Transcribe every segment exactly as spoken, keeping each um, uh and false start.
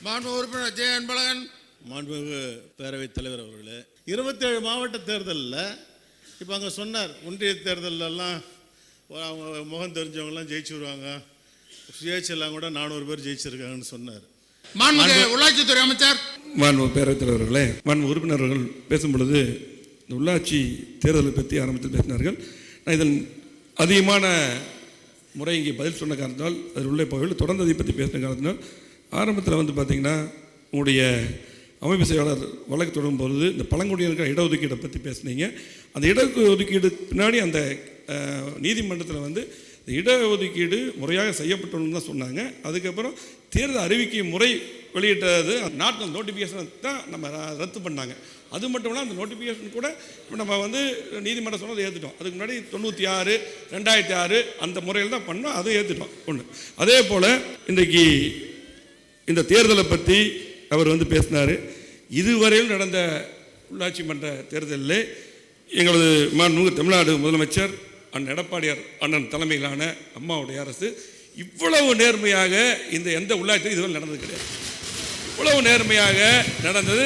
மாண்புமிகு உறுப்பினர் ஜெய அன்பழகன். மாண்புமிகு பேரவைத் தலைவர் அவர்களே, இருபத்தேழு மாவட்ட தேர்தலில் இப்போ அங்கே சொன்னார், ஒன்றிய தேர்தலெல்லாம் அவங்க முகம் தெரிஞ்சவங்கலாம் ஜெயிச்சு வருவாங்க, சுயேட்சையெல்லாம் கூட நானூறு பேர் ஜெயிச்சிருக்காங்கன்னு சொன்னார். மாண்புமிகு உள்ளாட்சித்துறை அமைச்சர். மாண்புமிகு பேரவைத் தலைவர்களே, மாண்புமிகு உறுப்பினர்கள் பேசும் பொழுது இந்த உள்ளாட்சி தேர்தலை பற்றி ஆரம்பத்தில் பேசினார்கள். நான் இதில் அதிகமான முறை இங்கே பதில் சொன்ன காரணத்தினால் அதில் உள்ள பகுதியில் தொடர்ந்து அதை பற்றி பேசின காரணத்தினால் ஆரம்பத்தில் வந்து பார்த்திங்கன்னா உங்களுடைய அமைப்பு செயலாளர் வழக்கு தொடரும் பொழுது இந்த பழங்குடியினர்கள் இடஒதுக்கீடை பற்றி பேசுனீங்க. அந்த இடஒதுக்கீடு பின்னாடி அந்த நீதிமன்றத்தில் வந்து இந்த இடஒதுக்கீடு முறையாக செய்யப்பட்டோன்னு தான் சொன்னாங்க. அதுக்கப்புறம் தேர்தல் அறிவிக்கை முறை வெளியிட்டது நாட்கள் நோட்டிஃபிகேஷன் தான் நம்ம ரத்து பண்ணாங்க. அது மட்டும் இல்லாமல் அந்த நோட்டிஃபிகேஷன் கூட நம்ம வந்து நீதிமன்றம் சொன்னதை ஏற்றுட்டோம். அதுக்கு முன்னாடி தொண்ணூற்றி ஆறு ரெண்டாயிரத்தி ஆறு அந்த முறையில் தான் பண்ணோம், அதை ஏற்றுட்டோம் ஒன்று. அதே போல் இன்றைக்கு இந்த தேர்தலை பற்றி அவர் வந்து பேசினார். இதுவரையில் நடந்த உள்ளாட்சி மன்ற தேர்தலில் எங்களது மாண்புமிகு தமிழ்நாடு முதலமைச்சர் அண்ணன் எடப்பாடியார் அண்ணன் தலைமையிலான அம்மாவுடைய அரசு இவ்வளவு நேர்மையாக இந்த எந்த உள்ளாட்சியும் இதுவரை நடந்தது கிடையாது. இவ்வளவு நேர்மையாக நடந்தது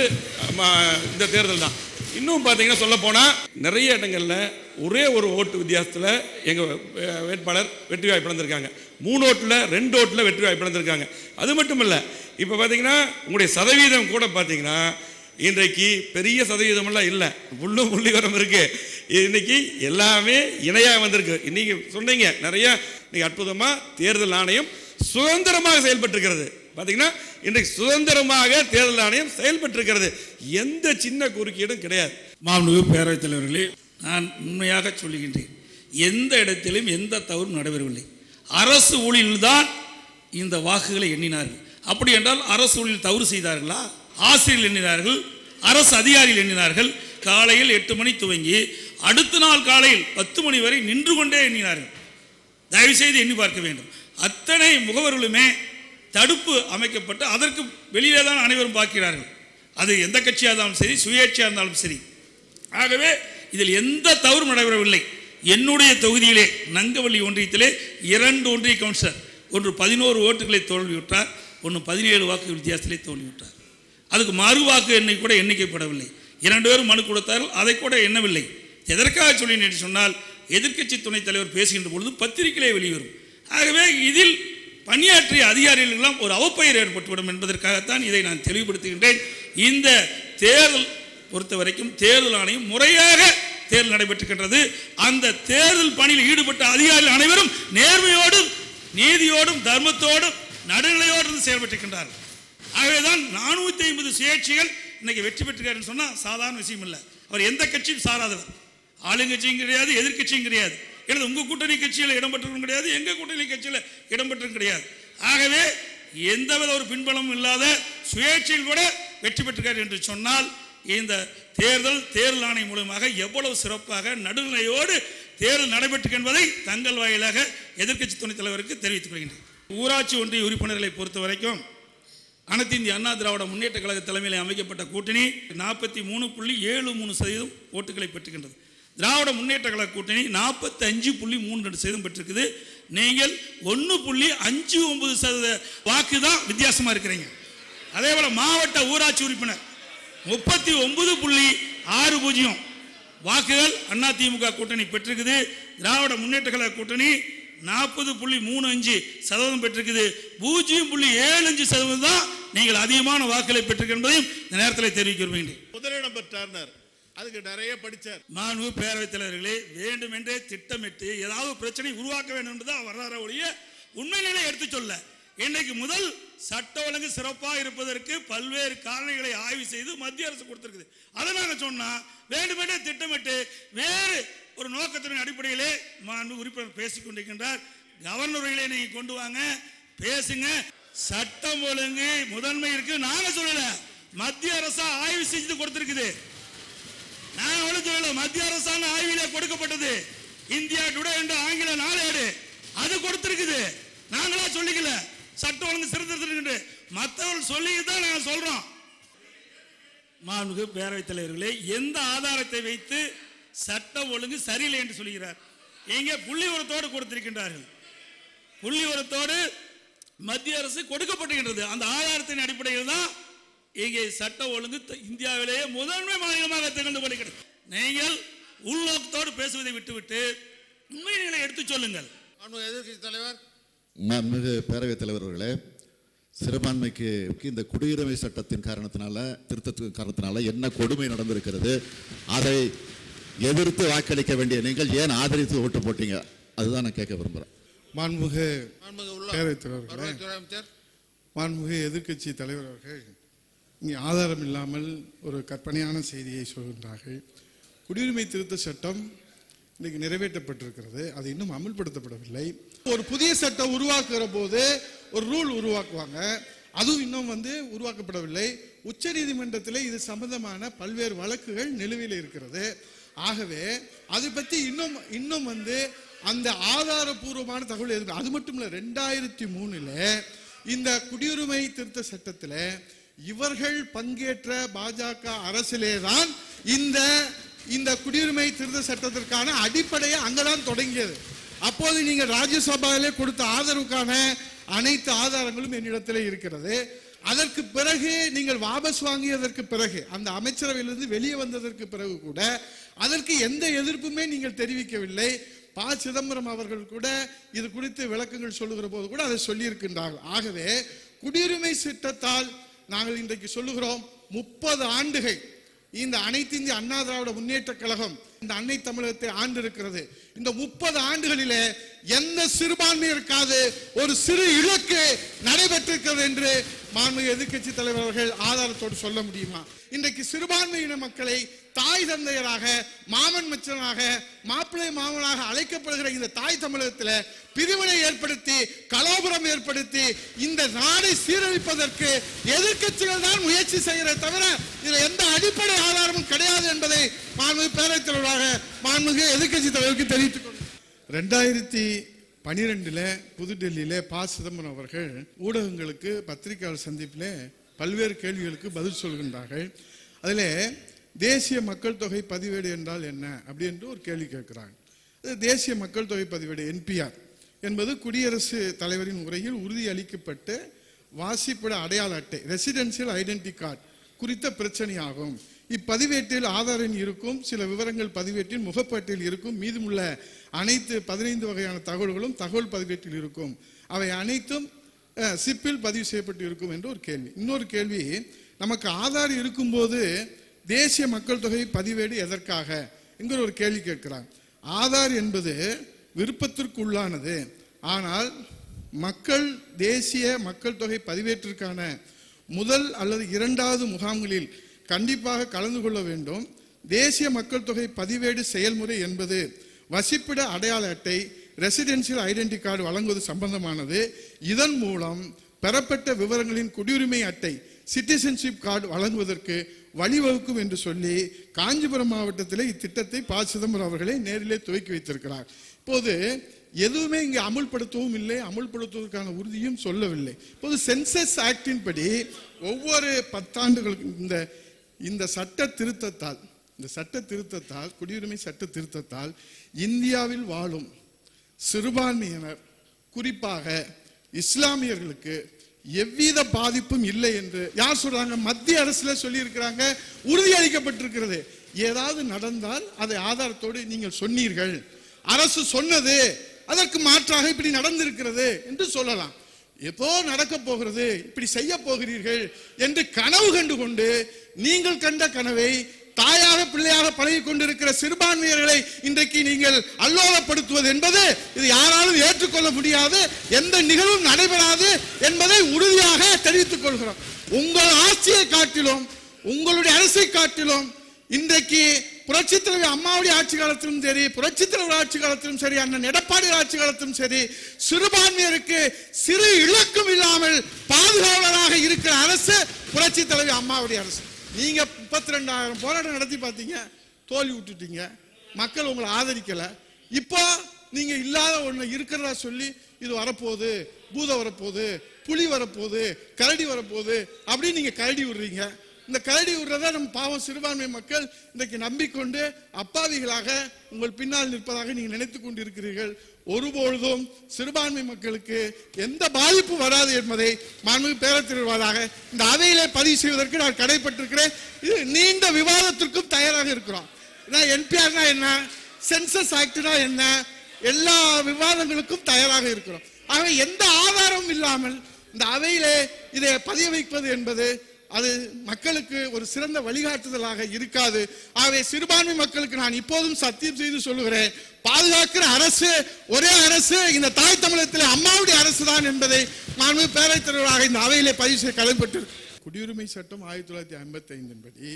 இந்த தேர்தல் தான். இன்னும் பார்த்தீங்கன்னா சொல்ல போனால் நிறைய இடங்களில் ஒரே ஒரு ஓட்டு வித்தியாசத்தில் எங்கள் வேட்பாளர் வெற்றி வாய்ப்பு இழந்திருக்காங்க. மூணு ஓட்டில் ரெண்டு ஓட்டில் வெற்றி வாய்ப்பு இழந்திருக்காங்க. அது மட்டும் இல்லை, இப்போ பார்த்தீங்கன்னா உங்களுடைய சதவீதம் கூட பார்த்தீங்கன்னா இன்றைக்கு பெரிய சதவீதமெல்லாம் இல்லை, புள்ளு புள்ளி வரம் இருக்குது. இன்றைக்கி எல்லாமே இணையாக வந்திருக்கு. இன்றைக்கி சொன்னீங்க நிறையா, இன்றைக்கி அற்புதமாக தேர்தல் ஆணையம் சுதந்திரமாக செயல்பட்டிருக்கிறது. பார்த்தீங்கன்னா இன்றைக்கு சுதந்திரமாக தேர்தல் ஆணையம் செயல்பட்டிருக்கிறது. எந்த சின்ன குறுக்கீடும் கிடையாது. மாண்புமிகு பேரவைத் தலைவர்களே, நான் உண்மையாக சொல்லுகின்றேன், எந்த இடத்திலும் எந்த தவறும் நடைபெறவில்லை. அரசு ஊழியர்கள்தான் இந்த வாக்குகளை எண்ணினார்கள். அப்படி என்றால் அரசு ஊழியர் தவறு செய்தார்களா? ஆசிரியர்கள் எண்ணினார்கள், அரசு அதிகாரிகள் எண்ணினார்கள். காலையில் எட்டு மணி துவங்கி அடுத்த நாள் காலையில் பத்து மணி வரை நின்று கொண்டே எண்ணினார்கள். தயவுசெய்து எண்ணி பார்க்க வேண்டும். அத்தனை முகவர்களுமே தடுப்பு அமைக்கப்பட்டு அதற்கு வெளியே தான் அனைவரும் பார்க்கிறார்கள். அது எந்த கட்சியாக இருந்தாலும் சரி, சுயேட்சையாக இருந்தாலும் சரி. ஆகவே இதில் எந்த தவறும் நடைபெறவில்லை. என்னுடைய தொகுதியிலே நங்கவள்ளி ஒன்றியத்திலே இரண்டு ஒன்றிய கவுன்சிலர், ஒன்று பதினோரு ஓட்டுகளை தோல்வியுற்றார், ஒன்று பதினேழு வாக்கு வித்தியாசத்திலே தோல்வியுற்றார். அதுக்கு மறு வாக்கு எண்ணை கூட எண்ணிக்கப்படவில்லை. இரண்டு பேரும் மனு கொடுத்தார்கள், அதை கூட எண்ணவில்லை. எதற்காக சொல்லி என்று சொன்னால் எதிர்க்கட்சி துணைத் தலைவர் பேசுகின்ற பொழுது பத்திரிகையிலே வெளிவரும். ஆகவே இதில் பணியாற்றிய அதிகாரிகளெல்லாம் ஒரு அவப்பெயர் ஏற்பட்டுவிடும் என்பதற்காகத்தான் இதை நான் தெளிவுபடுத்துகின்றேன். இந்த தேர்தல் பொறுத்த வரைக்கும் தேர்தல் ஆணையம் முறையாக தேர்தல் நடைபெற்றுகின்றது. அந்த தேர்தல் பணியில் ஈடுபட்ட அதிகாரிகள் அனைவரும் நேர்மையோடும் நீதியோடும் தர்மத்தோடும் நடுநிலையோடு செயல்பட்டுகின்றார்கள். ஆகவேதான் நானூற்றி ஐம்பது சுயேட்சைகள் இன்னைக்கு வெற்றி பெற்றுக்காருன்னு சொன்னால் சாதாரண விஷயம் இல்லை. அவர் எந்த கட்சியும் சாராதவர், ஆளுங்கட்சியும் கிடையாது, எதிர்கட்சியும் கிடையாது. எனது உங்கள் கூட்டணி கட்சியில் இடம்பெற்றதும் கிடையாது, எங்கள் கூட்டணி கட்சியில் இடம்பெற்றதும் கிடையாது. ஆகவே எந்தவித ஒரு பின்பலமும் இல்லாத சுயேட்சையில் கூட வெற்றி பெற்றிருக்கார் என்று சொன்னால் இந்த தேர்தல் தேர்தல் ஆணையம் மூலமாக எவ்வளவு சிறப்பாக நடுநிலையோடு தேர்தல் நடைபெற்று என்பதை தங்கள் வாயிலாக எதிர்க்கட்சி துணைத் தலைவருக்கு தெரிவித்துக் கொள்கின்றேன். ஊராட்சி ஒன்றிய உறுப்பினர்களை பொறுத்த வரைக்கும் அனைத்து இந்திய அண்ணா திராவிட முன்னேற்ற கழக தலைமையில் அமைக்கப்பட்ட கூட்டணி நாற்பத்தி மூணு புள்ளி ஏழு மூணு சதவீதம் ஓட்டுகளை பெற்றுகின்றது. திராவிட முன்னேற்ற கழக கூட்டணி நாற்பத்தி அஞ்சு புள்ளி மூணு ரெண்டு சதவீதம் பெற்றிருக்குது. நீங்கள் ஒன்று புள்ளி அஞ்சு ஒன்பது சதவீத வாக்கு தான் வித்தியாசமாக இருக்கிறீங்க. அதே போல் மாவட்ட ஊராட்சி உறுப்பினர் முப்பத்தி ஒன்பது புள்ளி ஆறு பூஜ்ஜியம் வாக்குகள் அதிமுக கூட்டணி பெற்றிருக்குது. திராவிட முன்னேற்ற கழக கூட்டணி நாற்பது புள்ளி மூணு அஞ்சு சதவீதம் பெற்றிருக்குது. பூஜ்ஜியம் புள்ளி ஏழு அஞ்சு சதவீதம் தான் நீங்கள் அதிகமான வாக்குகளை பெற்றிருக்க என்பதையும் இந்த நேரத்தில் தெரிவிக்க விரும்புகின்றேன். முதலிடம் பெற்றார், அதுக்கு நிறைய படித்தார். மாண்புமிகு பேரவைத் தலைவர்களே, வேண்டுமென்றே திட்டமிட்டு ஏதாவது பிரச்சனை உருவாக்க வேண்டும் என்றுதான் வர்றார ஒழிய உண்மை நிலை எடுத்து சொல்ல. இன்றைக்கு முதல் சட்ட ஒழுங்கு சிறப்பாக இருப்பதற்கு பல்வேறு காரணிகளை ஆய்வு செய்து மத்திய அரசு கொடுத்திருக்குது. அதை நாங்கள் சொன்னா வேண்டுமென்றே திட்டமிட்டு வேறு ஒரு நோக்கத்தின் அடிப்படையிலே மாண்பு உறுப்பினர் பேசிக் கொண்டிருக்கின்றார். கவர்னர்களை நீங்க கொண்டு வாங்க, பேசுங்க. சட்டம் ஒழுங்கு முதன்மை இருக்கு நாங்க சொல்லல, மத்திய அரசு ஆய்வு செஞ்சு கொடுத்திருக்குது. நான் ஒன்று சொல்லல, மத்திய அரசாங்க ஆய்விலே கொடுக்கப்பட்டது. இந்தியா டுடே என்ற ஆங்கில நாளேடு அது கொடுத்திருக்குது. நாங்களா சொல்லிக்கல. சட்டம் ஒழுங்கு சிறந்திருக்கின்ற மற்றவர்கள் சொல்லி தான் நாங்கள் சொல்றோம். மாண்புமிகு பேரவைத் தலைவர்களே, எந்த ஆதாரத்தை வைத்து சட்டம் ஒழுங்கு சரியில்லை என்று சொல்கிறார்? எங்கே புள்ளி உரத்தோடு கொடுத்திருக்கின்றார்கள். புள்ளி உரத்தோடு மத்திய அரசு கொடுக்கப்பட்டிருக்கிறது. அந்த ஆதாரத்தின் அடிப்படையில் தான் இங்கே சட்ட ஒழுங்கு இந்தியாவிலேயே முதன்மை மாநிலமாக திகழ்ந்து கொண்டிருக்கிறது. நீங்கள் உள்நோக்கத்தோடு பேசுவதை விட்டுவிட்டு உண்மைகளை எடுத்து சொல்லுங்கள். எதிர்க்கட்சி தலைவர். மாண்புமிகு பேரவைத் தலைவர் அவர்களே, சிறுபான்மைக்கு இந்த குடியுரிமை சட்டத்தின் காரணத்தினால திருத்தத்தின் காரணத்தினால என்ன கொடுமை நடந்திருக்கிறது, அதை எதிர்த்து வாக்களிக்க வேண்டிய நீங்கள் ஏன் ஆதரித்து ஓட்டு போட்டீங்க, அதுதான் நான் கேட்க விரும்புகிறேன். மாண்புமிகு பேரவைத் தலைவர் தலைவர், மாண்புமிகு எதிர்க்கட்சி தலைவர் அவர்கள் இங்கே ஆதாரம் இல்லாமல் ஒரு கற்பனையான செய்தியை சொல்கின்றார்கள். குடியுரிமை திருத்த சட்டம் இன்னைக்கு நிறைவேற்றப்பட்டிருக்கிறது, அது இன்னும் அமல்படுத்தப்படவில்லை. ஒரு புதிய சட்டம் உருவாக்குற போது ஒரு ரூல் உருவாக்குவாங்க, அதுவும் இன்னும் வந்து உருவாக்கப்படவில்லை. உச்ச நீதிமன்றத்தில் இது சம்பந்தமான பல்வேறு வழக்குகள் நிலுவையில் இருக்கிறது. ஆகவே அதை பற்றி இன்னும் இன்னும் வந்து அந்த ஆதாரபூர்வமான தகவல் எதுவும். அது மட்டும் இல்லை, ரெண்டாயிரத்தி மூணுல இந்த குடியுரிமை திருத்த சட்டத்தில் இவர்கள் பங்கேற்ற பாஜக அரசிலே தான் இந்த இந்த குடியுரிமை திருத்த சட்டத்திற்கான அடிப்படையை அங்கதான் தொடங்கியது. அப்போது நீங்கள் ராஜ்யசபாவிலே கொடுத்த ஆதரவுக்கான அனைத்து ஆதாரங்களும் என்னிடத்திலே இருக்கிறது. அதற்கு பிறகு நீங்கள் வாபஸ் வாங்கியதற்கு பிறகு அந்த அமைச்சரவையிலிருந்து வெளியே வந்ததற்கு பிறகு கூட அதற்கு எந்த எதிர்ப்புமே நீங்கள் தெரிவிக்கவில்லை. ப சிதம்பரம் அவர்கள் கூட இது குறித்து விளக்கங்கள் சொல்லுகிற போது கூட அதை சொல்லியிருக்கின்றார்கள். ஆகவே குடியுரிமை சட்டத்தால் நாங்கள் இன்றைக்கு சொல்லுகிறோம், முப்பது ஆண்டுகள் இந்த அனைத்து இந்திய அண்ணா திராவிட முன்னேற்ற கழகம் இந்த அன்னை தமிழகத்தை ஆண்டு இருக்கிறது. இந்த முப்பது ஆண்டுகளிலே எந்த சிறுபான்மையிற்காவது ஒரு சிறு இலக்கு நடைபெற்றிருக்கிறது என்று மாண்புமிகு எதிர்க்கட்சி தலைவர் அவர்கள் ஆதாரத்தோடு சொல்ல முடியுமா? இன்றைக்கு சிறுபான்மையின மக்களை தாய் தந்தையராக, மாமன் மச்சனாக, மாப்பிள்ளை மாமனாக அழைக்கப்படுகிற இந்த தாய் தமிழகத்தில் பிரிவினை ஏற்படுத்தி கலவரம் ஏற்படுத்தி இந்த நாடை சீரழிப்பதற்கு எதிர்க்கட்சிகள் தான் முயற்சி செய்கிற தவிர இதில் எந்த அடிப்படை ஆதாரமும் கிடையாது என்பதை மாண்புமிகு பேரவைத் தலைவராக மாண்புமிகு எதிர்க்கட்சி தலைவருக்கு தெரிவித்துக் கொள்கிறேன். ரெண்டாயிரத்தி பனிரெண்டுல புதுடெல்லியில ப சிதம்பரம் அவர்கள் ஊடகங்களுக்கு பத்திரிகையாளர் சந்திப்பில் பல்வேறு கேள்விகளுக்கு பதில் சொல்கின்றார்கள். அதில் தேசிய மக்கள் தொகை பதிவேடு என்றால் என்ன அப்படி என்று ஒரு கேள்வி கேட்கிறாங்க. தேசிய மக்கள் தொகை பதிவேடு என்பிஆர் என்பது குடியரசு தலைவரின் உரையில் உறுதி அளிக்கப்பட்ட வாசிப்பிட அடையாள அட்டை ரெசிடென்சியல் ஐடென்டி கார்டு குறித்த பிரச்சனையாகும். இப்பதிவேட்டில் ஆதார் எண் இருக்கும், சில விவரங்கள் பதிவேட்டில் முகப்பாட்டில் இருக்கும், மீதமுள்ள அனைத்து பதினைந்து வகையான தகவல்களும் தகவல் பதிவேட்டில் இருக்கும், அவை அனைத்தும் சிப்பில் பதிவு செய்யப்பட்டு இருக்கும் என்று ஒரு கேள்வி. இன்னொரு கேள்வி, நமக்கு ஆதார் இருக்கும்போது தேசிய மக்கள் தொகை பதிவேடு எதற்காக என்கிற ஒரு கேள்வி கேட்கிறாங்க. ஆதார் என்பது விருப்பத்திற்கு உள்ளானது, ஆனால் மக்கள் தேசிய மக்கள் தொகை பதிவேற்றிற்கான முதல் அல்லது இரண்டாவது முகாம்களில் கண்டிப்பாக கலந்து கொள்ள வேண்டும். தேசிய மக்கள் தொகை பதிவேடு செயல்முறை என்பது வசிப்பிட அடையாள அட்டை ரெசிடென்சியல் ஐடென்டி கார்டு வழங்குவது சம்பந்தமானது. இதன் மூலம் பெறப்பட்ட விவரங்களின் குடியுரிமை அட்டை சிட்டிசன்ஷிப் கார்டு வழங்குவதற்கு வழிவகுக்கும் என்று சொல்லி காஞ்சிபுரம் மாவட்டத்தில் இத்திட்டத்தை ப சிதம்பரம் அவர்களை நேரிலே துவக்கி வைத்திருக்கிறார். இப்போது எதுவுமே இங்கே அமுல்படுத்தவும் இல்லை, அமுல்படுத்துவதற்கான உறுதியும் சொல்லவில்லை. இப்போது சென்சஸ் ஆக்டின் படி ஒவ்வொரு பத்தாண்டுகளுக்கு இந்த இந்த சட்ட திருத்தத்தால் இந்த சட்ட திருத்தத்தால் குடியுரிமை சட்ட திருத்தத்தால் இந்தியாவில் வாழும் சிறுபான்மையினர் குறிப்பாக இஸ்லாமியர்களுக்கு எவ்வித பாதிப்பும் இல்லை என்று யார் சொல்றாங்க? மத்திய அரசுல சொல்லி இருக்கிறாங்க, உறுதியளிக்கப்பட்டிருக்கிறது. ஏதாவது நடந்தால் அதை ஆதாரத்தோடு நீங்கள் சொன்னீர்கள், அரசு சொன்னது அதற்கு மாற்றாக இப்படி நடந்திருக்கிறது என்று சொல்லலாம். ஏதோ நடக்க போகிறது, இப்படி செய்ய போகிறீர்கள் என்று கனவு கண்டு கொண்டு நீங்கள் கண்ட கனவை தாயாக பிள்ளையாக பழகி கொண்டிருக்கிற சிறுபான்மையர்களை இன்றைக்கு நீங்கள் அல்லோலப்படுத்துவது என்பது இது யாராலும் ஏற்றுக்கொள்ள முடியாது, எந்த நிகழ்வும் நடைபெறாது என்பதை உறுதியாக தெரிவித்துக் கொள்கிறோம். உங்கள் ஆட்சியை காட்டிலும் உங்களுடைய அரசை காட்டிலும் இன்றைக்கு புரட்சித் தலைவர் அம்மாவுடைய ஆட்சி காலத்திலும் சரி, புரட்சித் தலைவர் ஆட்சி காலத்திலும் சரி, அண்ணன் எடப்பாடி ஆட்சி காலத்திலும் சரி, சிறுபான்மையருக்கு சிறு இலக்கும் இல்லாமல் பாதுகாவலராக இருக்கிற அரசு புரட்சித் தலைவர் அம்மாவுடைய அரசு. நீங்க முப்பத்தி ரெண்டாயிரம் போராட்டம் நடத்தி பார்த்தீங்க, தோல்வி விட்டுட்டீங்க, மக்கள் உங்களை ஆதரிக்கல. இப்போ நீங்க இல்லாத ஒண்ணு இருக்கிறதா சொல்லி இது வரப்போகுது, பூதம் வரப்போகுது, புலி வரப்போகுது, கரடி வரப்போகுது அப்படின்னு நீங்க கரடி விடுறீங்க. இந்த கரடி விடுறத நம்ம பாவம் சிறுபான்மை மக்கள் இன்றைக்கு நம்பிக்கொண்டு அப்பாவிகளாக உங்கள் பின்னால் நிற்பதாக நீங்கள் நினைத்துக் கொண்டிருக்கிறீர்கள். ஒருபொழுதும் சிறுபான்மை மக்களுக்கு எந்த பாதிப்பு வராது என்பதை மாண்புமிகு பேரவைத் தலைவராக இந்த அவையிலே பதிவு செய்வதற்கு நான் கடைப்பட்டிருக்கிறேன். இது நீண்ட விவாதத்திற்கும் தயாராக இருக்கிறோம். என்பிஆர்னா என்ன, சென்சஸ் ஆக்ட்னா என்ன, எல்லா விவாதங்களுக்கும் தயாராக இருக்கிறோம். ஆக எந்த ஆதாரமும் இல்லாமல் இந்த அவையிலே இதை பதிய வைப்பது என்பது அது மக்களுக்கு ஒரு சிறந்த வழிகாட்டுதலாக இருக்காது. ஆகவே சிறுபான்மை மக்களுக்கு நான் இப்போதும் சத்தியம் செய்து சொல்லுகிறேன், பாதுகாக்கிற அரசு ஒரே அரசு இந்த தாய் தமிழகத்தில் அம்மாவுடைய அரசு தான் என்பதை மாண்புமிகு பேரவைத் தலைவராக இந்த அவையிலே பதிவு செய்ய கடமைப்பட்டு. குடியுரிமை சட்டம் ஆயிரத்தி தொள்ளாயிரத்தி ஐம்பத்தி ஐந்தின் படி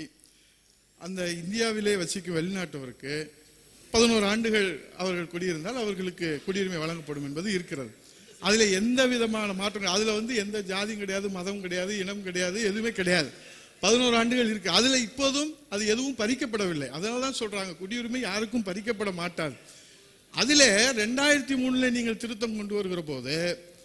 அந்த இந்தியாவிலே வசிக்கும் வெளிநாட்டவருக்கு பதினோரு ஆண்டுகள் அவர்கள் குடியிருந்தால் அவர்களுக்கு குடியுரிமை வழங்கப்படும் என்பது இருக்கிறது. அதுல எந்த விதமான மாற்றம், அதுல வந்து எந்த ஜாதியும் கிடையாது, மதம் கிடையாது, இனம் கிடையாது, எதுவுமே கிடையாது. பதினோரு ஆண்டுகள் இருக்கு. அதுல இப்போதும் அது எதுவும் பறிக்கப்படவில்லை. அதனாலதான் சொல்றாங்க குடியுரிமை யாருக்கும் பறிக்கப்பட மாட்டாது. அதுல ரெண்டாயிரத்தி மூணுல நீங்கள் திருத்தம் கொண்டு வருகிற போது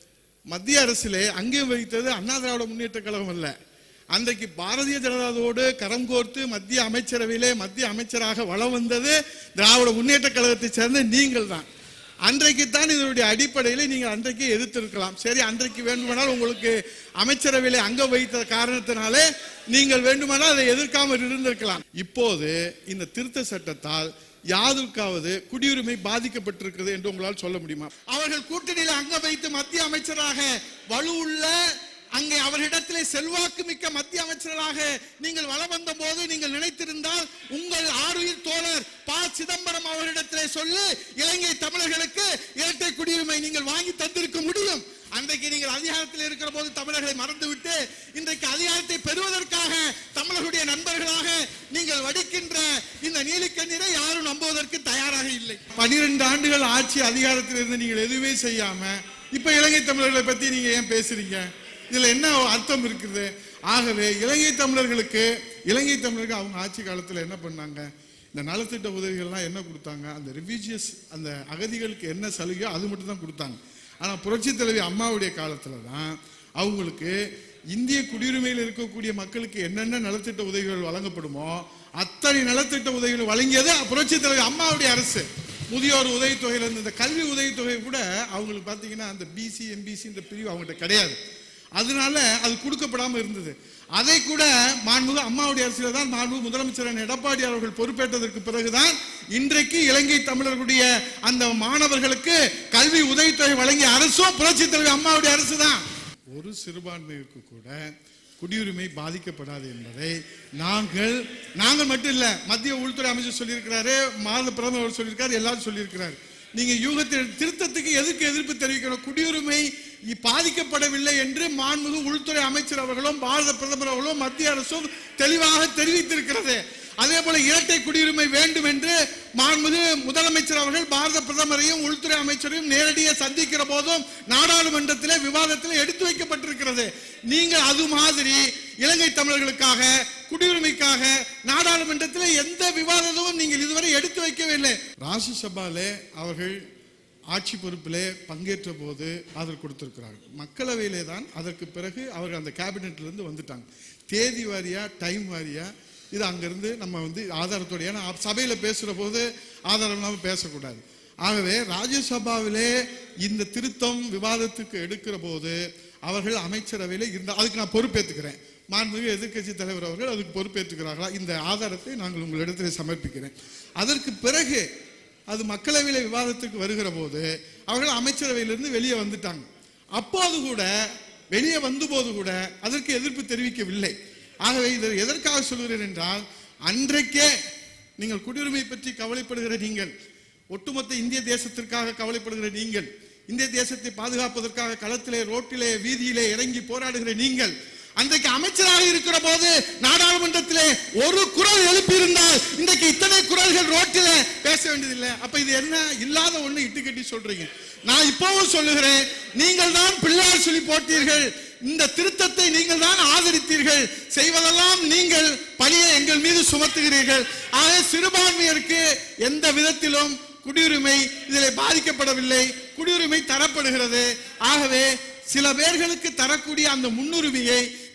மத்திய அரசிலே அங்கேயும் வைத்தது அண்ணா திராவிட முன்னேற்ற கழகம் அல்ல. அன்றைக்கு பாரதிய ஜனதாவோடு கரம் கோர்த்து மத்திய அமைச்சரவையிலே மத்திய அமைச்சராக வளம் வந்தது திராவிட முன்னேற்ற கழகத்தை சேர்ந்த நீங்கள் தான். அன்றைக்கு தான் இதனுடைய அடிப்படையில் நீங்கள் அன்றைக்கு எதிர்த்திருக்கலாம். சரி, அன்றைக்கு வேண்டுமானால் உங்களுக்கு அமைச்சரவையிலே அங்க வைத்த காரணத்தினாலே நீங்கள் வேண்டுமானால் அதை எதிர்க்காமல் இருந்திருக்கலாம். இப்போது இந்த திருத்த சட்டத்தால் யாருக்காவது குடியுரிமை பாதிக்கப்பட்டிருக்கிறது என்று உங்களால் சொல்ல முடியுமா? அவர்கள் கூட்டணியில் அங்க வைத்து மத்திய அமைச்சராக வலுவுள்ள அங்கே அவரிடத்திலே செல்வாக்கு மிக்க மத்திய அமைச்சர்களாக நீங்கள் வலம் வந்த போது நீங்கள் நினைத்திருந்தால் உங்கள் ஆறுயிர் தோழர் ப சிதம்பரம் அவரிடத்திலே சொல்லி இலங்கை தமிழர்களுக்கு இரட்டை குடியுரிமை நீங்கள் வாங்கி தந்திருக்க முடியும். அன்றைக்கு நீங்கள் அதிகாரத்தில் இருக்கிற போது தமிழர்களை மறந்துவிட்டு இன்றைக்கு அதிகாரத்தை பெறுவதற்காக தமிழர்களுடைய நண்பர்களாக நீங்கள் வடிக்கின்ற இந்த நீலிக்கண்ணீரை யாரும் நம்புவதற்கு தயாராக இல்லை. பனிரெண்டு ஆண்டுகள் ஆட்சி அதிகாரத்தில் இருந்து நீங்கள் எதுவுமே செய்யாம இப்ப இலங்கை தமிழர்களை பத்தி நீங்க ஏன் பேசுறீங்க? இதுல என்ன அர்த்தம் இருக்குது? ஆகவே இலங்கை தமிழர்களுக்கு இலங்கை தமிழர்கள் அவங்க ஆட்சி காலத்தில் என்ன பண்ணாங்க? இந்த நலத்திட்ட உதவிகள்லாம் என்ன கொடுத்தாங்க? அந்த ரிலீஜியஸ் அந்த அகதிகளுக்கு என்ன சலுகையோ அது மட்டும் தான் கொடுத்தாங்க. ஆனால் புரட்சி தலைவி அம்மாவுடைய காலத்தில் தான் அவங்களுக்கு இந்திய குடியுரிமையில் இருக்கக்கூடிய மக்களுக்கு என்னென்ன நலத்திட்ட உதவிகள் வழங்கப்படுமோ அத்தனை நலத்திட்ட உதவிகள் வழங்கியது புரட்சி தலைவி அம்மாவுடைய அரசு. முதியோர் உதவித்தொகையிலிருந்து இந்த கல்வி உதவித்தொகை கூட அவங்களுக்கு பார்த்தீங்கன்னா அந்த பிசி எம்பிசி இந்த பிரிவு அவங்ககிட்ட கிடையாது. அதனால அது கொடுக்கப்படாமல் இருந்தது. அதை கூட மாண்புமிகு அம்மாவுடைய அரசியல் தான் மாண்புமிகு முதலமைச்சர் எடப்பாடி அவர்கள் பொறுப்பேற்றதற்கு பிறகுதான் இன்றைக்கு இலங்கை தமிழர்களுடைய அந்த மாணவர்களுக்கு கல்வி உதவித்தொகை வழங்கிய அரசும் புரட்சி தலைவி அம்மாவுடைய அரசு தான். ஒரு சிறுபான்மைக்கு கூட குடியுரிமை பாதிக்கப்படாது என்பதை நாங்கள் நாங்கள் மட்டும் இல்ல, மத்திய உள்துறை அமைச்சர் சொல்லியிருக்கிறாரு, மாநில பிரதமர் சொல்லியிருக்காரு, எல்லாரும் சொல்லியிருக்கிறாரு. நீங்க யூகத்தில் திருத்தத்துக்கு எதுக்கு எதிர்ப்பு தெரிவிக்கணும்? குடியுரிமை பாதிக்கப்படவில்லை என்று மாண்புமிகு உள்துறை அமைச்சர் அவர்களும் பாரத பிரதமர் அவர்களும் மத்திய அரசும் தெளிவாக தெரிவித்திருக்கிறது. அதே போல இரட்டை குடியுரிமை வேண்டும் என்று மாண்புமிகு முதலமைச்சர் அவர்கள் பாரத பிரதமரையும் உள்துறை அமைச்சரையும் நேரடியாக சந்திக்கிற போதும் நாடாளுமன்றத்தில் விவாதத்தில் எடுத்து வைக்கப்பட்டிருக்கிறது. நீங்கள் அது மாதிரி இலங்கை தமிழர்களுக்காக குடியுரிமைக்காக நாடாளுமன்றத்தில் எந்த விவாதமும் நீங்கள் இதுவரை எடுத்து வைக்கவில்லை. ராஜ்யசபாலே அவர்கள் ஆட்சி பொறுப்பிலே பங்கேற்ற போது ஆதரவு கொடுத்திருக்கிறார்கள். மக்களவையிலே தான் அதற்கு பிறகு அவர்கள் அந்த கேபினெட்ல இருந்து வந்துட்டாங்க. தேதி வாரியா டைம் வாரியா இது அங்கிருந்து நம்ம வந்து ஆதாரத்தோட, ஏன்னா சபையில பேசுற போது ஆதாரம் இல்லாமல் பேசக்கூடாது. ஆகவே ராஜ்யசபாவிலே இந்த திருத்தம் விவாதத்துக்கு எடுக்கிற போது அவர்கள் அமைச்சரவையில் இருந்த, அதுக்கு நான் பொறுப்பேற்றுக்கிறேன். மாண்புமிகு எதிர்க்கட்சி தலைவர் அவர்கள் அதுக்கு பொறுப்பேற்றுக்கிறார்களா? இந்த ஆதாரத்தை நாங்கள் உங்களிடத்தில் சமர்ப்பிக்கிறேன். அதற்கு பிறகு அது மக்களவையில் விவாதத்துக்கு வருகிற போது அவர்கள் அமைச்சரவையிலிருந்து வெளியே வந்துட்டாங்க. அப்போது கூட வெளியே வந்த போது கூட அதற்கு எதிர்ப்பு தெரிவிக்கவில்லை. ஆகவே இதை எதற்காக சொல்கிறேன் என்றால், அன்றைக்கே நீங்கள் குடியுரிமை பற்றி கவலைப்படுகிற நீங்கள், ஒட்டுமொத்த இந்திய தேசத்திற்காக கவலைப்படுகிற நீங்கள், இந்திய தேசத்தை பாதுகாப்பதற்காக களத்திலே ரோட்டிலே வீதியிலே இறங்கி போராடுகிற நீங்கள், அன்றைக்கு அமைச்சராக இருக்கிற போது நாடாளுமன்றத்திலே ஒரு குரல் எழுப்பியிருந்தால் இன்றைக்கு இத்தனை குரல்கள் ரோட்டில பேச வேண்டியதில்லை. அப்ப இது என்ன இல்லாத ஒண்ணு இட்டு கட்டி சொல்றீங்க? நான் இப்பவும் சொல்லுகிறேன், நீங்கள் தான் பிள்ளையார் சொல்லி போட்டீர்கள், இந்த திருத்தத்தை நீங்கள் தான் ஆதரித்தீர்கள், செய்வதெல்லாம் நீங்கள் பழியை எங்கள் மீது சுமத்துகிறீர்கள். ஆக சிறுபான்மையருக்கு எந்த விதத்திலும் குடியுரிமை இதில் பாதிக்கப்படவில்லை, குடியுரிமை தரப்படுகிறது. ஆகவே சில பேர்களுக்கு தரக்கூடிய அந்த முன்னுரிமையை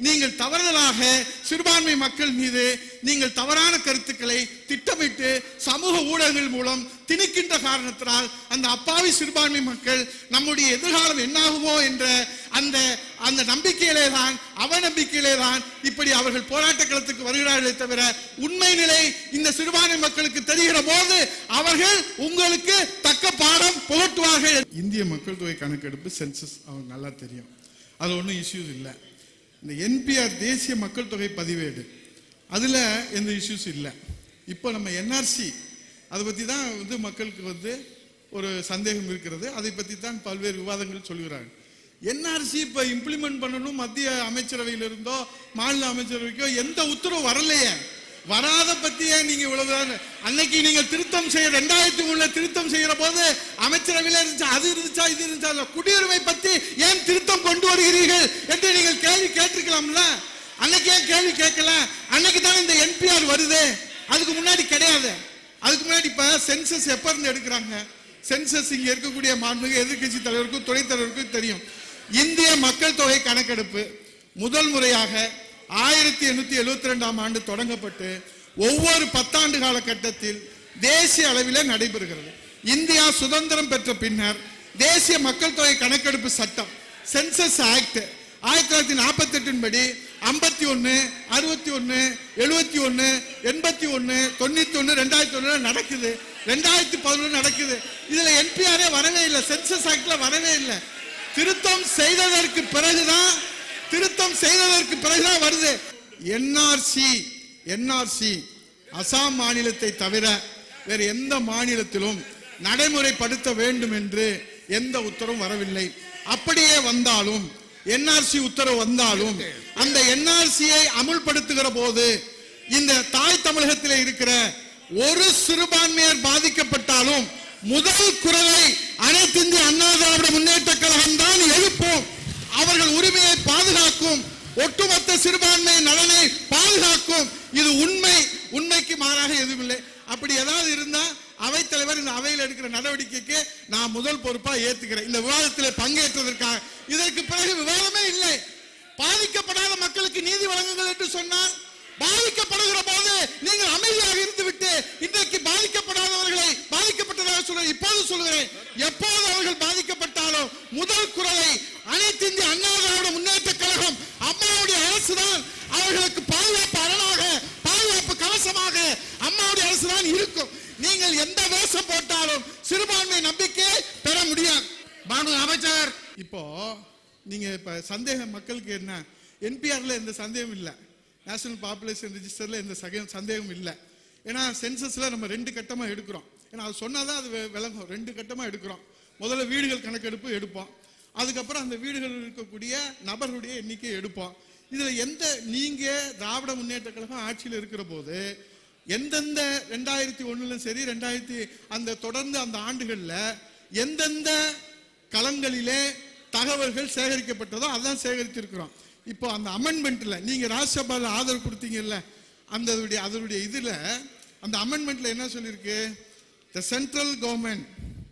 நீங்கள் தவறுதலாக சிறுபான்மை மக்கள் மீது நீங்கள் தவறான கருத்துக்களை திட்டமிட்டு சமூக ஊடகங்கள் மூலம் திணிக்கின்ற காரணத்தினால் அந்த அப்பாவி சிறுபான்மை மக்கள் நம்முடைய எதிர்காலம் என்னாகுமோ என்ற அந்த அந்த நம்பிக்கையிலே தான் அவநம்பிக்கையிலே தான் இப்படி அவர்கள் போராட்ட களத்துக்கு வருகிறார்களே தவிர உண்மை நிலை இந்த சிறுபான்மை மக்களுக்கு தெரிகிற போது அவர்கள் உங்களுக்கு தக்க பாடம் புகட்டுவார்கள். இந்திய மக்கள் தொகை கணக்கெடுப்பு சென்சஸ் அவங்க நல்லா தெரியும், அது ஒன்றும் இஷ்யூஸ் இல்லை. இந்த என்பிஆர் தேசிய மக்கள் தொகை பதிவேடு அதில் எந்த இஷ்யூஸ் இல்லை. இப்போ நம்ம என்ஆர்சி அதை பற்றி தான் வந்து மக்களுக்கு வந்து ஒரு சந்தேகம் இருக்கிறது. அதை பற்றி தான் பல்வேறு விவாதங்கள் சொல்கிறார்கள். என்ஆர்சி இப்போ இம்ப்ளிமெண்ட் பண்ணணும், மத்திய அமைச்சரவையிலிருந்தோ மாநில அமைச்சரவைக்கோ எந்த உத்தரவு வரலையே. வராத பத்தியே நீங்க இவ்வளவுதான். அன்னைக்கு நீங்க திருத்தம் செய்ய ரெண்டாயிரத்தி மூணுல திருத்தம் செய்யற போது அமைச்சரவையில இருந்துச்சு, அது இருந்துச்சா இது இருந்துச்சா, குடியுரிமை பத்தி ஏன் திருத்தம் கொண்டு வருகிறீர்கள் என்று நீங்கள் கேள்வி கேட்டிருக்கலாம்ல. அன்னைக்கு ஏன் கேள்வி கேட்கல? அன்னைக்கு தான் இந்த என்பிஆர் வருது, அதுக்கு முன்னாடி கிடையாது. அதுக்கு முன்னாடி இப்ப சென்சஸ் எப்ப இருந்து எடுக்கிறாங்க? சென்சஸ் இங்க இருக்கக்கூடிய மாண்புமிகு எதிர்கட்சி தலைவருக்கும் துணைத் தலைவருக்கும் தெரியும். இந்திய மக்கள் தொகை கணக்கெடுப்பு முதல் முறையாக ஆயிரத்தி எண்ணூத்தி எழுபத்தி ரெண்டாம் ஆண்டு தொடங்கப்பட்டு ஒவ்வொரு பத்தாண்டு கால கட்டத்தில் தேசிய அளவில் நடைபெறுகிறது. இந்தியா சுதந்திரம் பெற்ற பின்னர் தேசிய மக்கள் தொகை கணக்கெடுப்பு சட்டம் சென்சஸ் ஆக்ட் ஆயிரத்தி தொள்ளாயிரத்தி நாற்பத்தி எட்டின் படி ஐம்பத்தி ஒன்னு அறுபத்தி ஒன்னு எழுபத்தி ஒன்னு எண்பத்தி ஒன்னு தொண்ணூத்தி ஒன்னு ரெண்டாயிரத்தி ஒண்ணு நடக்குது, ரெண்டாயிரத்தி பதினொன்று நடக்குது. இதுல என்பிஆரே வரவே இல்லை, சென்சஸ் ஆக்ட்ல வரவே இல்லை. திருத்தம் செய்ததற்கு பிறகுதான் திருத்தம் செய்ததற்கு பிறகுதான் வருது. என்ஆர்சி என்ஆர்சி அசாம் மாநிலத்தை தவிர வேறு எந்த மாநிலத்திலும் நடைமுறைப்படுத்த வேண்டும் என்று எந்த உத்தரவும் வரவில்லை. அப்படியே வந்தாலும் என்ஆர்சி உத்தரவு வந்தாலும் அந்த என்ஆர்சியை அமுல்படுத்துகிற போது இந்த தாய் தமிழகத்தில் இருக்கிற ஒரு சிறுபான்மையர் பாதிக்கப்பட்டாலும் முதல் குரலை அனைத்து இந்திய அண்ணா திராவிட முன்னேற்ற கழகம் தான் எழுப்பும். அவர்கள் உரிமையை பாதுகாக்கும், ஒட்டுமொத்த சிறுபான்மை நலனை பாதுகாக்கும். இது உண்மை, உண்மைக்கு மாறாக எதுவும் இல்லை. அப்படி ஏதாவது இருந்தா அவைத்தலைவர் இந்த அவையில் எடுக்கிற நடவடிக்கைக்கு நான் முதல் பொறுப்பா ஏத்துக்கிறேன். இந்த விவாதத்தில் பங்கேற்றதற்காக. இதற்கு பிறகு விவாதமே இல்லை. பாதிக்கப்படாத மக்களுக்கு நீதி வழங்குங்கள் என்று சொன்னால் பாதிக்கப்படுகிற போது நீங்கள் அமைதியாக இருந்து விட்டு இன்றைக்கு பாதிக்கப்படாதவர்களை பாதிக்கப்பட்டதாக சொல்ல இப்போது சொல்கிறேன். எப்போது அவர்கள் பாதிக்கப்பட்டாலும் முதல் குரலை அனைத்து இந்திய அண்ணா திராவிட முன்னேற்ற கழகம் அம்மாவுடைய அரசுதான் அவர்களுக்கு பாதுகாப்பு அரணாக பாதுகாப்பு கவசமாக அம்மாவுடைய அரசுதான் இருக்கும். நீங்கள் எந்த வேஷம் போட்டாலும் சிறுபான்மை நம்பிக்கையை பெற முடியாது. அமைச்சர் இப்போ நீங்க இப்ப சந்தேகம் மக்களுக்கு என்ன? என்பிஆர்ல எந்த சந்தேகம் இல்லை, நேஷனல் பாப்புலேஷன் ரிஜிஸ்டர்ல எந்த சந்தேகம் இல்லை. ஏன்னா சென்சஸ்ல நம்ம ரெண்டு கட்டமா எடுக்கிறோம். ஏன்னா அது சொன்னாதான் அது விளங்கும். ரெண்டு கட்டமா எடுக்கிறோம். முதல்ல வீடுகள் கணக்கெடுப்பு எடுப்போம், அதுக்கப்புறம் அந்த வீடுகள் இருக்கக்கூடிய நபர்களுடைய எண்ணிக்கை எடுப்போம். இதுல எந்த நீங்க திராவிட முன்னேற்ற கழகம் ஆட்சியில் இருக்கிற போது எந்தெந்த ரெண்டாயிரத்தி ஒண்ணுல சரி ரெண்டாயிரத்தி அந்த தொடர்ந்து அந்த ஆண்டுகள்ல எந்தெந்த களங்களிலே தகவல்கள் சேகரிக்கப்பட்டதோ அதான் சேகரித்திருக்கிறோம். இப்போ அந்த அமெண்ட்மெண்ட்ல நீங்க ராஜ்யசபால ஆதரவு கொடுத்தீங்கல்ல, அந்த அதனுடைய இதுல அந்த அமெண்ட்மெண்ட்ல என்ன சொல்லியிருக்கு? The central government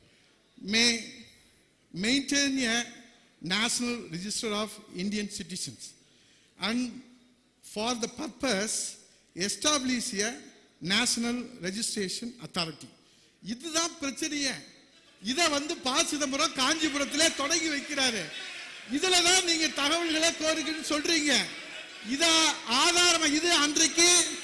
may maintain a national register of Indian citizens and for the purpose establish a national registration authority. இதுதான் பிரச்சனையே. இதை வந்து ப. சிதம்பரம் காஞ்சிபுரத்திலே தொடங்கி வைக்கிறாரு. இதுலதான் நீங்க தகவல்களை கோருங்கன்னு சொல்றீங்க. இத ஆதாரமா இது அன்றைக்கு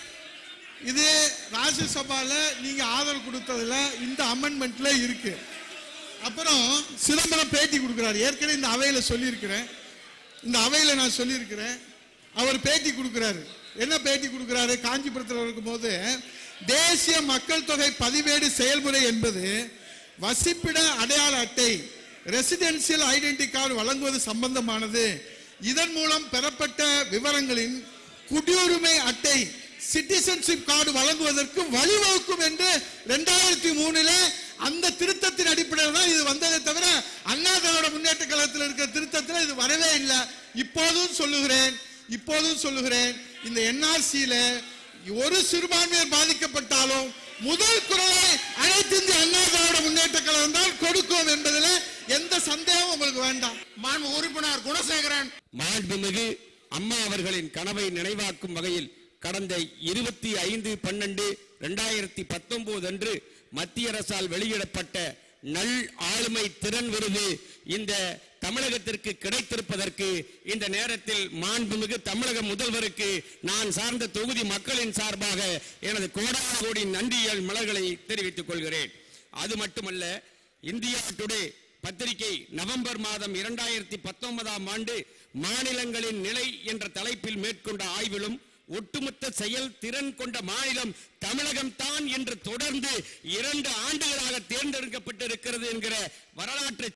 இது ராஜ்யசபால நீங்க ஆதரவு கொடுத்ததுல இந்த அமெண்ட்மெண்ட்ல இருக்கு. அப்புறம் சிதம்பரம் பேட்டி கொடுக்கிறார். ஏற்கனவே இந்த அவையில சொல்லி இருக்கிறேன், இந்த அவையில நான் சொல்லி இருக்கிறேன். அவர் பேட்டி கொடுக்கிறாரு. என்ன பேட்டி கொடுக்கிறாரு? காஞ்சிபுரத்தில் இருக்கும் போது தேசிய மக்கள் தொகை பதிவேடு செயல்முறை என்பது வசிப்பிட அடையாள அட்டை ரெசிடென்சியல் ஐடென்டி கார்டு வழங்குவது சம்பந்தமானது. இதன் மூலம் பெறப்பட்ட விவரங்களின் குடியுரிமை அட்டை சிட்டிசன்ஷிப் கார்டு வழங்குவதற்கு வழிவகுக்கும் என்று இரண்டாயிரத்தி மூணுல அந்த திருத்தத்தின் அடிப்படையில் தான் இது வந்ததை தவிர அண்ணா திராவிட முன்னேற்ற கழகத்தில் இருக்கிற திருத்தத்தில் இது வரவே இல்லை. இப்போதும் சொல்லுகிறேன் இப்போதும் சொல்லுகிறேன் இந்த என்ஆர்சியில ஒரு சிறுபான்மையர் பாதிக்கப்பட்டாலும் முதல் குரலை அனைத்து இந்திய அண்ணா திராவிட முன்னேற்ற கழகம் தான் கொடுக்கும் என்பதில் எந்த சந்தேகம் உங்களுக்கு வேண்டாம். மாண்பு உறுப்பினர் குணசேகரன். மாண்புமிகு அம்மா அவர்களின் கனவை நினைவாக்கும் வகையில் கடந்த இருபத்தி ஐந்து பன்னெண்டு இரண்டாயிரத்தி பத்தொன்பது அன்று மத்திய அரசால் வெளியிடப்பட்ட நல் ஆளுமை திறன் விருது இந்த தமிழகத்திற்கு கிடைத்திருப்பதற்கு இந்த நேரத்தில் மாண்புமிகு தமிழக முதல்வருக்கு நான் சார்ந்த தொகுதி மக்களின் சார்பாக எனது கோடான கோடி நன்றியல் மலர்களை தெரிவித்துக் கொள்கிறேன். அது மட்டுமல்ல, இந்தியா டுடே பத்திரிகை நவம்பர் மாதம் இரண்டாயிரத்தி பத்தொன்பதாம் ஆண்டு மாநிலங்களின் நிலை என்ற தலைப்பில் மேற்கொண்ட ஆய்விலும் ஒட்டுமொத்த செயல் திறன் கொண்ட மாநிலம் தமிழகம் தான் என்று தொடர்ந்து இரண்டு ஆண்டுகளாக தேர்ந்தெடுக்கப்பட்டிருக்கிறது என்கிற வரலாற்று